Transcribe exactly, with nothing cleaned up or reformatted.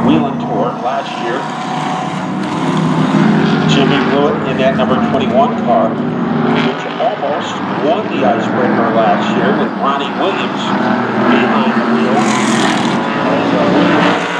Wheeling Tour last year. Jimmy Blewett in that number twenty-one car, which almost won the Icebreaker last year with Ronnie Williams behind the wheel. As, uh, Williams